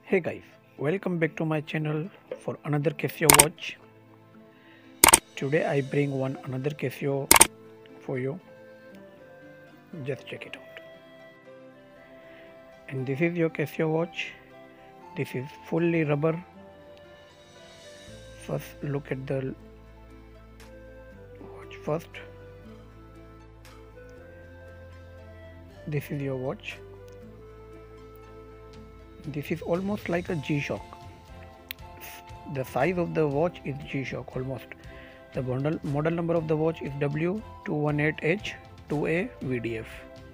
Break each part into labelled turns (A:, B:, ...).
A: Hey guys, welcome back to my channel for another Casio watch. Today I bring another Casio for you. Just check it out. And this is your Casio watch. This is fully rubber. First look at the watch first. This is your watch. This is almost like a G-Shock. The size of the watch is G-Shock almost. The model number of the watch is W218H2A VDF.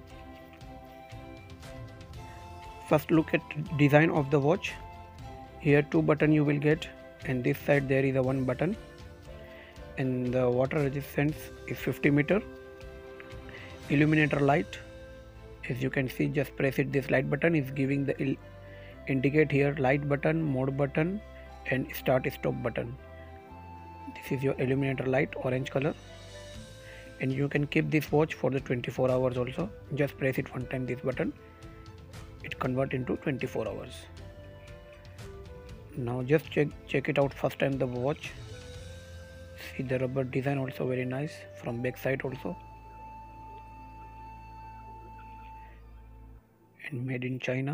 A: First look at design of the watch. Here two button you will get, and this side there is a one button, and the water resistance is 50 meter. Illuminator light, as you can see, just press it. This light button is giving the indicate here light button, mode button and start stop button. This is your illuminator light, orange color, and you can keep this watch for the 24 hours also. Just press it one time, this button, it convert into 24 hours. Now just check it out first time the watch. See the rubber design also very nice from back side also, and made in China.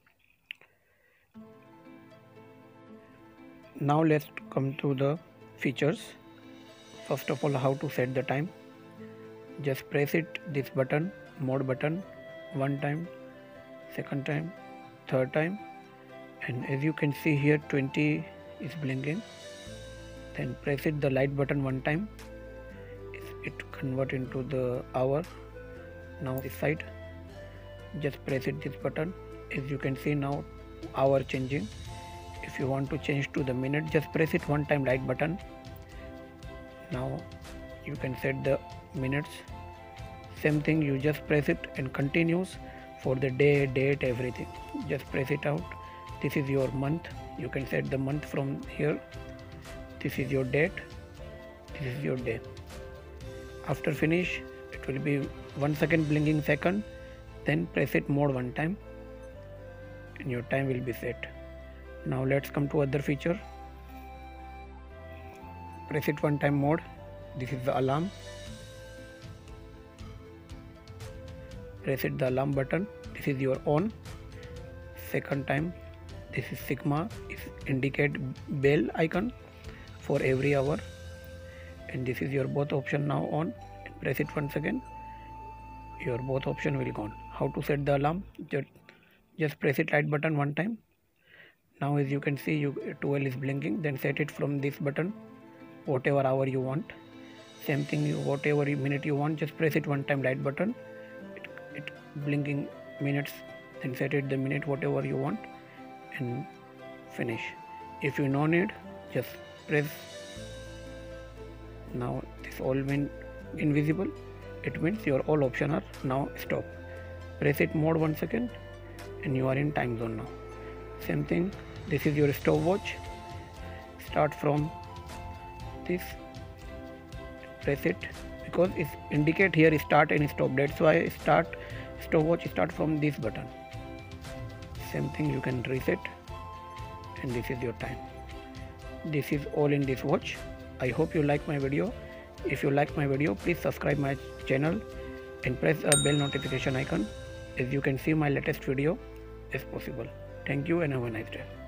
A: Now let's come to the features. First of all, how to set the time. Just press it, this button, mode button, one time, second time, third time, and as you can see here 20 is blinking. Then press it, the light button one time, it convert into the hour. Now this side, just press it, this button, as you can see now hour changing. If you want to change to the minute, just press it one time, light button. Now you can set the minutes. Same thing, you just press it and continues for the day, date, everything. Just press it out. This is your month, you can set the month from here. This is your date, this is your day. After finish, it will be 1 second blinking second. Then press it mode one time and your time will be set. Now let's come to other feature. Press it one time mode. This is the alarm. Press it the alarm button. This is your on. Second time, this is Sigma. It indicate bell icon for every hour. And this is your both option now on. Press it once again. Your both option will gone. How to set the alarm? Just press it light button one time. Now as you can see, 12 is blinking. Then set it from this button, whatever hour you want. Same thing, whatever minute you want, just press it one time, light button, it blinking minutes. Then set it the minute whatever you want and finish. If you no need, just press. Now this all mean invisible, it means your all option are now stop. Press it mode 1 second and you are in time zone now. Same thing, this is your stopwatch. Start from this, press it, because it indicate here start and stop. That's why stopwatch start from this button. Same thing, you can reset, and this is your time. This is all in this watch. I hope you like my video. If you like my video, please subscribe my channel and press a bell notification icon, as you can see my latest video as possible. Thank you and have a nice day.